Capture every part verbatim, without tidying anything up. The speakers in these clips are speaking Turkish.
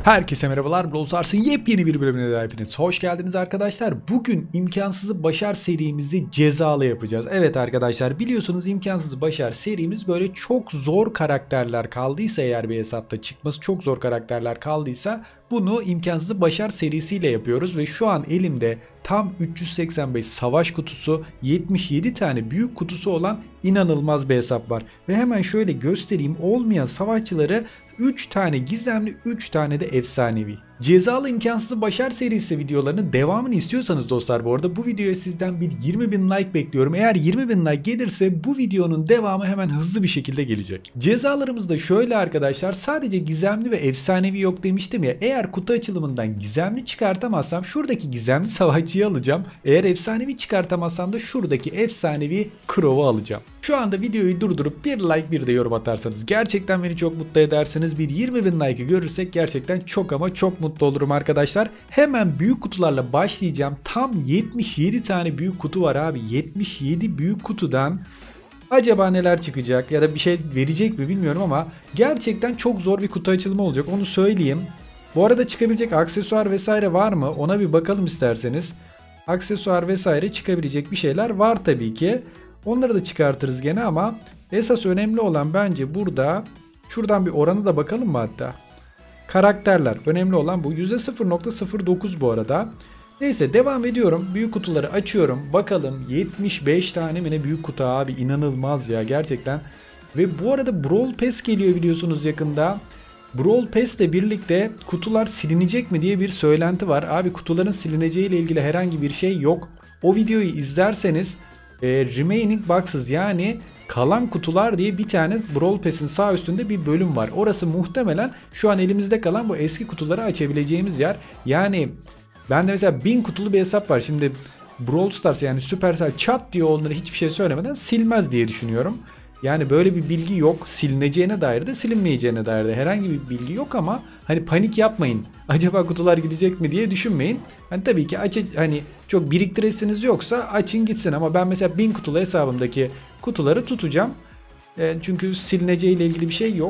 Herkese merhabalar. Brawl Stars'ın yepyeni bir bölümüne de hepiniz hoş geldiniz arkadaşlar. Bugün imkansızı başar serimizi cezalı yapacağız. Evet arkadaşlar, biliyorsunuz imkansızı başar serimiz böyle çok zor karakterler kaldıysa, eğer bir hesapta çıkması çok zor karakterler kaldıysa bunu imkansızı başar serisiyle yapıyoruz. Ve şu an elimde tam üç yüz seksen beş savaş kutusu, yetmiş yedi tane büyük kutusu olan inanılmaz bir hesap var. Ve hemen şöyle göstereyim, olmayan savaşçıları üç tane gizemli, üç tane de efsanevi. Cezalı imkansızı başar serisi videolarının devamını istiyorsanız dostlar, bu arada bu videoya sizden bir yirmi bin like bekliyorum. Eğer yirmi bin like gelirse bu videonun devamı hemen hızlı bir şekilde gelecek. Cezalarımız da şöyle arkadaşlar, sadece gizemli ve efsanevi yok demiştim ya. Eğer kutu açılımından gizemli çıkartamazsam şuradaki gizemli savaşçıyı alacağım. Eğer efsanevi çıkartamazsam da şuradaki efsanevi Crow'u alacağım. Şu anda videoyu durdurup bir like bir de yorum atarsanız gerçekten beni çok mutlu edersiniz. Bir yirmi bin like'ı görürsek gerçekten çok ama çok mutlu olurum arkadaşlar. Hemen büyük kutularla başlayacağım. Tam yetmiş yedi tane büyük kutu var abi. yetmiş yedi büyük kutudan acaba neler çıkacak ya da bir şey verecek mi bilmiyorum ama gerçekten çok zor bir kutu açılımı olacak, onu söyleyeyim. Bu arada çıkabilecek aksesuar vesaire var mı? Ona bir bakalım isterseniz. Aksesuar vesaire çıkabilecek bir şeyler var tabii ki. Onları da çıkartırız gene ama esas önemli olan bence burada, şuradan bir oranı da bakalım mı hatta. Karakterler önemli olan bu. yüzde sıfır nokta sıfır dokuz bu arada. Neyse, devam ediyorum. Büyük kutuları açıyorum. Bakalım, yetmiş beş tane mi ne büyük kutu abi, inanılmaz ya gerçekten. Ve bu arada Brawl Pass geliyor biliyorsunuz yakında. Brawl Pass ile birlikte kutular silinecek mi diye bir söylenti var. Abi kutuların silineceği ile ilgili herhangi bir şey yok. O videoyu izlerseniz e, Remaining Boxes, yani kalan kutular diye bir tane Brawl Pass'in sağ üstünde bir bölüm var. Orası muhtemelen şu an elimizde kalan bu eski kutuları açabileceğimiz yer. Yani bende mesela bin kutulu bir hesap var. Şimdi Brawl Stars, yani Supercell çat diye onları hiçbir şey söylemeden silmez diye düşünüyorum. Yani böyle bir bilgi yok. Silineceğine dair de silinmeyeceğine dair de herhangi bir bilgi yok ama hani panik yapmayın. Acaba kutular gidecek mi diye düşünmeyin. Hani tabii ki aç, hani çok biriktiresiniz yoksa açın gitsin ama ben mesela bin kutulu hesabımdaki kutuları tutacağım. E, çünkü silineceğiyle ilgili bir şey yok.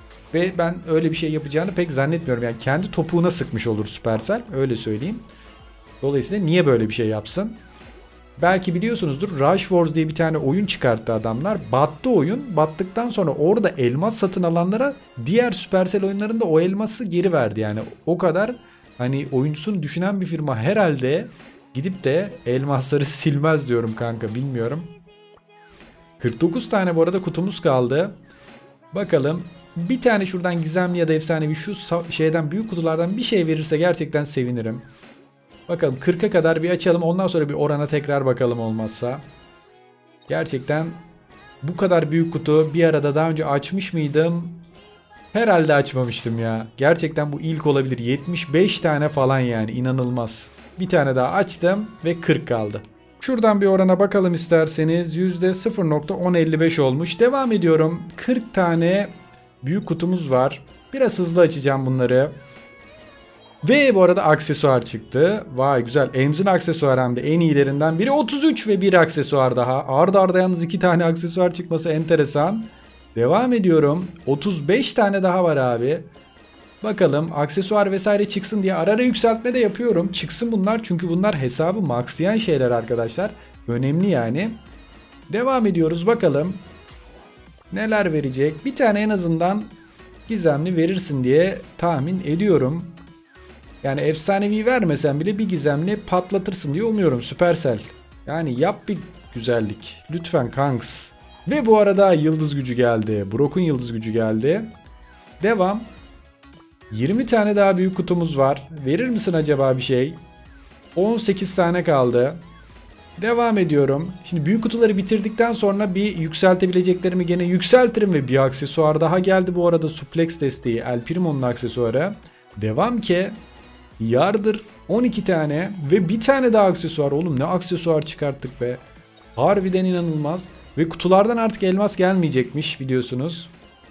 Ve ben öyle bir şey yapacağını pek zannetmiyorum. Yani kendi topuğuna sıkmış olur Supercell, öyle söyleyeyim. Dolayısıyla niye böyle bir şey yapsın? Belki biliyorsunuzdur, Rush Wars diye bir tane oyun çıkarttı adamlar. Battı oyun. Battıktan sonra orada elmas satın alanlara diğer Supercell oyunlarında o elması geri verdi. Yani o kadar hani oyuncusunu düşünen bir firma herhalde gidip de elmasları silmez diyorum kanka, bilmiyorum. kırk dokuz tane bu arada kutumuz kaldı. Bakalım, bir tane şuradan gizemli ya da efsanevi şu şeyden, büyük kutulardan bir şey verirse gerçekten sevinirim. Bakalım, kırka kadar bir açalım, ondan sonra bir orana tekrar bakalım olmazsa. Gerçekten bu kadar büyük kutu bir arada daha önce açmış mıydım? Herhalde açmamıştım ya. Gerçekten bu ilk olabilir. yetmiş beş tane falan, yani inanılmaz. Bir tane daha açtım ve kırk kaldı. Şuradan bir orana bakalım isterseniz. yüzde sıfır nokta on elli beş olmuş. Devam ediyorum. kırk tane büyük kutumuz var. Biraz hızlı açacağım bunları. Ve bu arada aksesuar çıktı. Vay güzel. Emzin aksesuar, hem de en iyilerinden biri. otuz üç ve bir aksesuar daha. Arda arda yalnız iki tane aksesuar çıkması enteresan. Devam ediyorum. otuz beş tane daha var abi. Bakalım, aksesuar vesaire çıksın diye ara ara yükseltme de yapıyorum. Çıksın bunlar, çünkü bunlar hesabı maxlayan şeyler arkadaşlar. Önemli yani. Devam ediyoruz, bakalım neler verecek. Bir tane en azından gizemli verirsin diye tahmin ediyorum. Yani efsanevi vermesen bile bir gizemli patlatırsın diye umuyorum Supercell. Yani yap bir güzellik. Lütfen kanks. Ve bu arada yıldız gücü geldi. Brock'un yıldız gücü geldi. Devam. yirmi tane daha büyük kutumuz var. Verir misin acaba bir şey? on sekiz tane kaldı. Devam ediyorum. Şimdi büyük kutuları bitirdikten sonra bir yükseltebileceklerimi gene yükseltirim ve bir aksesuar daha geldi bu arada. Suplex desteği, El Primo'nun aksesuarı. Devam ki. Yardır on iki tane ve bir tane daha aksesuar. Oğlum ne aksesuar çıkarttık be. Harbiden inanılmaz. Ve kutulardan artık elmas gelmeyecekmiş biliyorsunuz.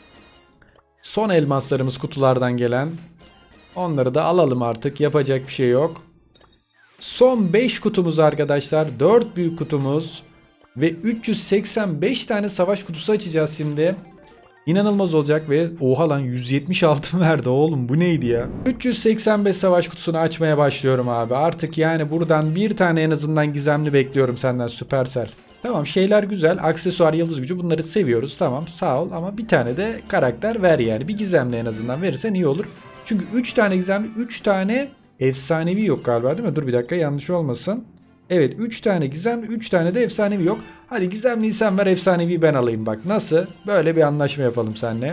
Son elmaslarımız kutulardan gelen. Onları da alalım artık, yapacak bir şey yok. Son beş kutumuz arkadaşlar. dört büyük kutumuz. Ve üç yüz seksen beş tane savaş kutusu açacağız şimdi. İnanılmaz olacak ve oha lan yüz yetmiş altın verdi oğlum, bu neydi ya? üç yüz seksen beş savaş kutusunu açmaya başlıyorum abi. Artık yani buradan bir tane en azından gizemli bekliyorum senden Supercell. Tamam, şeyler güzel, aksesuar, yıldız gücü, bunları seviyoruz, tamam sağ ol, ama bir tane de karakter ver yani. Bir gizemli en azından verirsen iyi olur. Çünkü üç tane gizemli, üç tane efsanevi yok galiba değil mi? Dur bir dakika, yanlış olmasın. Evet, üç tane gizemli, üç tane de efsanevi yok. Hadi gizemliyi sen ver, efsanevi ben alayım bak. Nasıl? Böyle bir anlaşma yapalım seninle.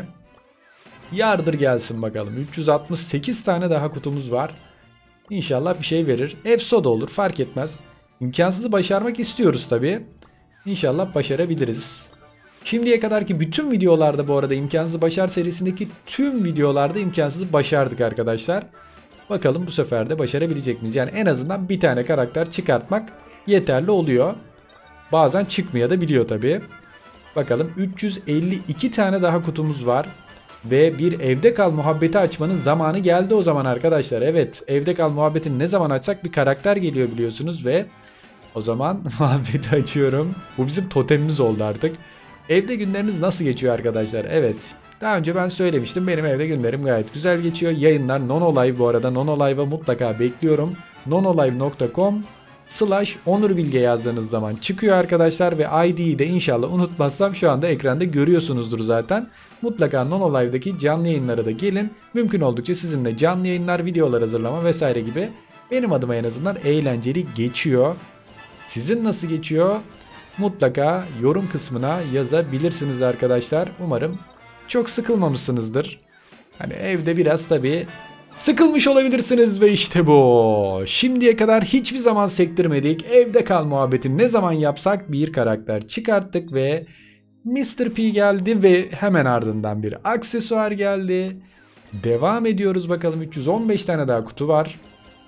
Yardır gelsin bakalım. üç yüz altmış sekiz tane daha kutumuz var. İnşallah bir şey verir. Efso da olur, fark etmez. İmkansızı başarmak istiyoruz tabii. İnşallah başarabiliriz. Şimdiye kadarki bütün videolarda bu arada imkansızı başar serisindeki tüm videolarda imkansızı başardık arkadaşlar. Bakalım bu sefer de başarabilecek miyiz? Yani en azından bir tane karakter çıkartmak yeterli oluyor. Bazen çıkmaya da biliyor tabii. Bakalım, üç yüz elli iki tane daha kutumuz var. Ve bir evde kal muhabbeti açmanın zamanı geldi o zaman arkadaşlar. Evet, evde kal muhabbetini ne zaman açsak bir karakter geliyor biliyorsunuz ve o zaman muhabbeti açıyorum. Bu bizim totemimiz oldu artık. Evde günleriniz nasıl geçiyor arkadaşlar? Evet. Daha önce ben söylemiştim. Benim evde günlerim gayet güzel geçiyor. Yayınlar Nonolive bu arada. Nonolive'a mutlaka bekliyorum. nonolive nokta com slash Onur Bilge yazdığınız zaman çıkıyor arkadaşlar. Ve I D'yi de inşallah unutmazsam şu anda ekranda görüyorsunuzdur zaten. Mutlaka Nonolive'daki canlı yayınlara da gelin. Mümkün oldukça sizinle canlı yayınlar, videolar hazırlama vesaire gibi benim adıma en azından eğlenceli geçiyor. Sizin nasıl geçiyor? Mutlaka yorum kısmına yazabilirsiniz arkadaşlar. Umarım çok sıkılmamışsınızdır. Hani evde biraz tabii sıkılmış olabilirsiniz ve işte bu. Şimdiye kadar hiçbir zaman sektirmedik. Evde kal muhabbeti ne zaman yapsak bir karakter çıkarttık ve mister P geldi ve hemen ardından bir aksesuar geldi. Devam ediyoruz bakalım, üç yüz on beş tane daha kutu var.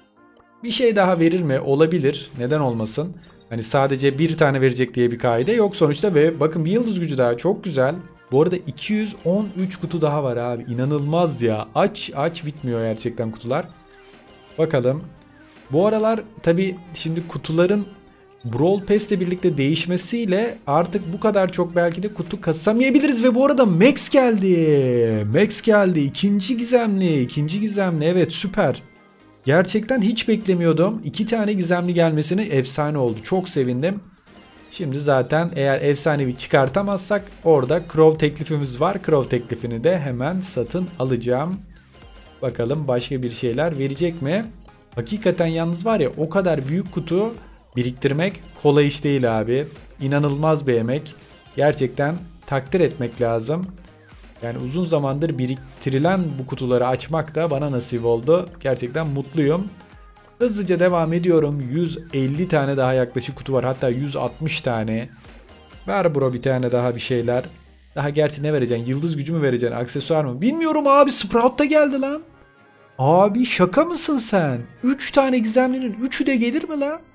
Bir şey daha verir mi? Olabilir. Neden olmasın? Hani sadece bir tane verecek diye bir kaide yok sonuçta ve bakın bir yıldız gücü daha, çok güzel. Bu arada iki yüz on üç kutu daha var abi. İnanılmaz ya. Aç aç bitmiyor gerçekten kutular. Bakalım. Bu aralar tabii şimdi kutuların Brawl Pass'le birlikte değişmesiyle artık bu kadar çok belki de kutu kasamayabiliriz ve bu arada Max geldi. Max geldi. İkinci gizemli. ikinci gizemli. Evet, süper. Gerçekten hiç beklemiyordum. İki tane gizemli gelmesine efsane oldu. Çok sevindim. Şimdi zaten eğer efsanevi çıkartamazsak orada Crow teklifimiz var. Crow teklifini de hemen satın alacağım. Bakalım başka bir şeyler verecek mi? Hakikaten yalnız var ya, o kadar büyük kutu biriktirmek kolay iş değil abi. İnanılmaz bir emek. Gerçekten takdir etmek lazım. Yani uzun zamandır biriktirilen bu kutuları açmak da bana nasip oldu. Gerçekten mutluyum. Hızlıca devam ediyorum. yüz elli tane daha yaklaşık kutu var. Hatta yüz altmış tane. Ver bro bir tane daha bir şeyler. Daha gerçi ne vereceksin? Yıldız gücü mü vereceksin? Aksesuar mı? Bilmiyorum abi. Sprout da geldi lan. Abi şaka mısın sen? üç tane gizemlinin üçü de gelir mi lan?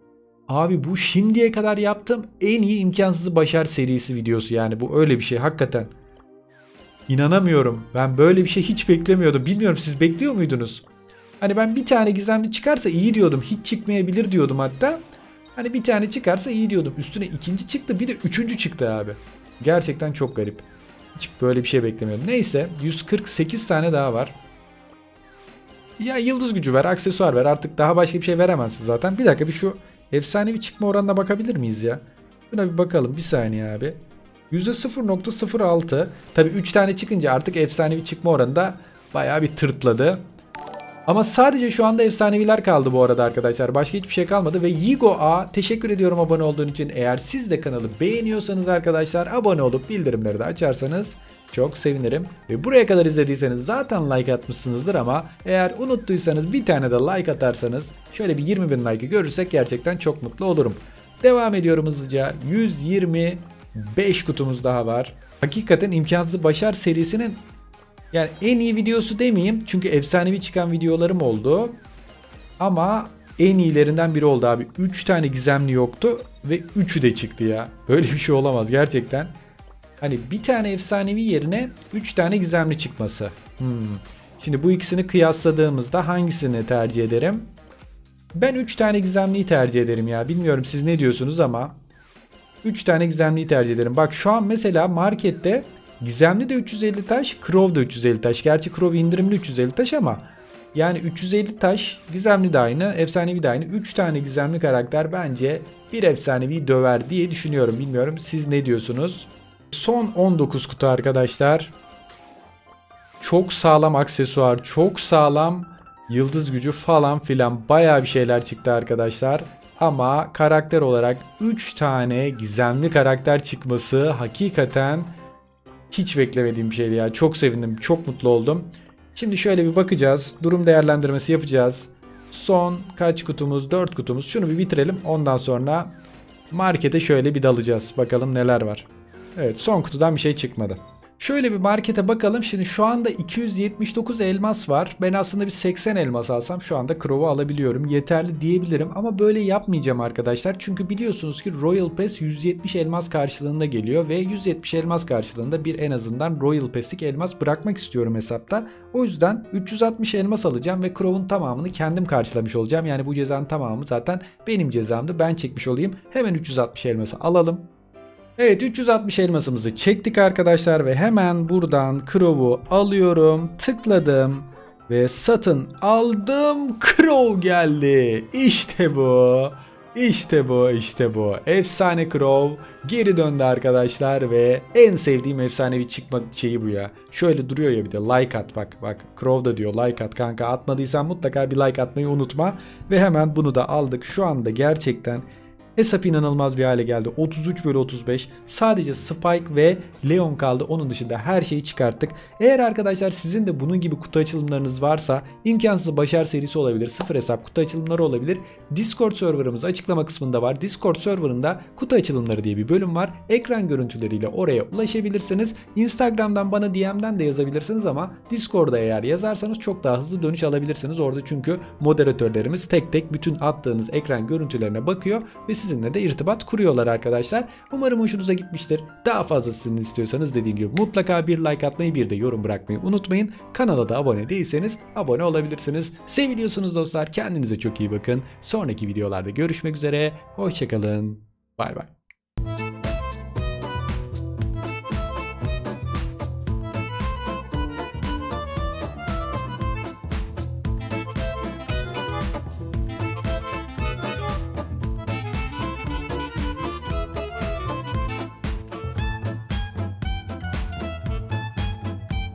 Abi bu şimdiye kadar yaptığım en iyi imkansızı başar serisi videosu yani. Bu öyle bir şey hakikaten. İnanamıyorum. Ben böyle bir şey hiç beklemiyordum. Bilmiyorum, siz bekliyor muydunuz? Hani ben bir tane gizemli çıkarsa iyi diyordum. Hiç çıkmayabilir diyordum hatta. Hani bir tane çıkarsa iyi diyordum. Üstüne ikinci çıktı, bir de üçüncü çıktı abi. Gerçekten çok garip. Hiç böyle bir şey beklemiyordum. Neyse, yüz kırk sekiz tane daha var. Ya yıldız gücü ver, aksesuar ver. Artık daha başka bir şey veremezsin zaten. Bir dakika, bir şu efsanevi çıkma oranına bakabilir miyiz ya? Buna bir bakalım. Bir saniye abi. yüzde sıfır nokta sıfır altı. Tabi üç tane çıkınca artık efsanevi çıkma oranı da bayağı bir tırtladı. Ama sadece şu anda efsaneviler kaldı bu arada arkadaşlar. Başka hiçbir şey kalmadı. Ve Yigo A, teşekkür ediyorum abone olduğun için. Eğer siz de kanalı beğeniyorsanız arkadaşlar, abone olup bildirimleri de açarsanız çok sevinirim. Ve buraya kadar izlediyseniz zaten like atmışsınızdır ama eğer unuttuysanız bir tane de like atarsanız, şöyle bir yirmi bin like'ı görürsek gerçekten çok mutlu olurum. Devam ediyorum hızlıca. yüz yirmi beş kutumuz daha var. Hakikaten imkansızı başar serisinin yani en iyi videosu demeyeyim. Çünkü efsanevi çıkan videolarım oldu. Ama en iyilerinden biri oldu abi. üç tane gizemli yoktu ve üçü de çıktı ya. Böyle bir şey olamaz gerçekten. Hani bir tane efsanevi yerine üç tane gizemli çıkması. Hmm. Şimdi bu ikisini kıyasladığımızda hangisini tercih ederim? Ben üç tane gizemliyi tercih ederim ya. Bilmiyorum siz ne diyorsunuz ama üç tane gizemliyi tercih ederim. Bak şu an mesela markette Gizemli de üç yüz elli taş, Crow da üç yüz elli taş. Gerçi Crow indirimli üç yüz elli taş ama yani üç yüz elli taş, gizemli de aynı, efsanevi de aynı. üç tane gizemli karakter bence bir efsanevi döver diye düşünüyorum. Bilmiyorum, siz ne diyorsunuz? Son on dokuz kutu arkadaşlar. Çok sağlam aksesuar, çok sağlam yıldız gücü falan filan, bayağı bir şeyler çıktı arkadaşlar. Ama karakter olarak üç tane gizemli karakter çıkması hakikaten hiç beklemediğim bir şeydi ya. Çok sevindim, çok mutlu oldum. Şimdi şöyle bir bakacağız. Durum değerlendirmesi yapacağız. Son kaç kutumuz? dört kutumuz. Şunu bir bitirelim. Ondan sonra markete şöyle bir dalacağız. Bakalım neler var. Evet, son kutudan bir şey çıkmadı. Şöyle bir markete bakalım. Şimdi şu anda iki yüz yetmiş dokuz elmas var. Ben aslında bir seksen elmas alsam şu anda Crow'u alabiliyorum. Yeterli diyebilirim ama böyle yapmayacağım arkadaşlar. Çünkü biliyorsunuz ki Royal Pass yüz yetmiş elmas karşılığında geliyor ve yüz yetmiş elmas karşılığında bir en azından Royal Pass'lik elmas bırakmak istiyorum hesapta. O yüzden üç yüz altmış elmas alacağım ve Crow'un tamamını kendim karşılamış olacağım. Yani bu cezanın tamamı zaten benim cezamdı. Ben çekmiş olayım. Hemen üç yüz altmış elması alalım. Evet, üç yüz altmış elmasımızı çektik arkadaşlar ve hemen buradan Crow'u alıyorum, tıkladım ve satın aldım. Crow geldi. İşte bu. İşte bu, işte bu. Efsane Crow geri döndü arkadaşlar ve en sevdiğim efsanevi çıkma şeyi bu ya. Şöyle duruyor ya, bir de like at, bak bak. Crow da diyor like at kanka, atmadıysan mutlaka bir like atmayı unutma. Ve hemen bunu da aldık. Şu anda gerçekten hesap inanılmaz bir hale geldi. otuz üç bölü otuz beş. Sadece Spike ve Leon kaldı. Onun dışında her şeyi çıkarttık. Eğer arkadaşlar sizin de bunun gibi kutu açılımlarınız varsa, imkansız başar serisi olabilir, sıfır hesap kutu açılımları olabilir. Discord serverımız açıklama kısmında var. Discord serverında kutu açılımları diye bir bölüm var. Ekran görüntüleriyle oraya ulaşabilirsiniz. Instagram'dan bana D M'den de yazabilirsiniz ama Discord'a eğer yazarsanız çok daha hızlı dönüş alabilirsiniz. Orada çünkü moderatörlerimiz tek tek bütün attığınız ekran görüntülerine bakıyor ve sizinle de irtibat kuruyorlar arkadaşlar. Umarım hoşunuza gitmiştir. Daha fazlasını istiyorsanız dediğim gibi mutlaka bir like atmayı, bir de yorum bırakmayı unutmayın. Kanala da abone değilseniz abone olabilirsiniz. Seviliyorsunuz dostlar. Kendinize çok iyi bakın. Sonraki videolarda görüşmek üzere. Hoşçakalın. Bay bay.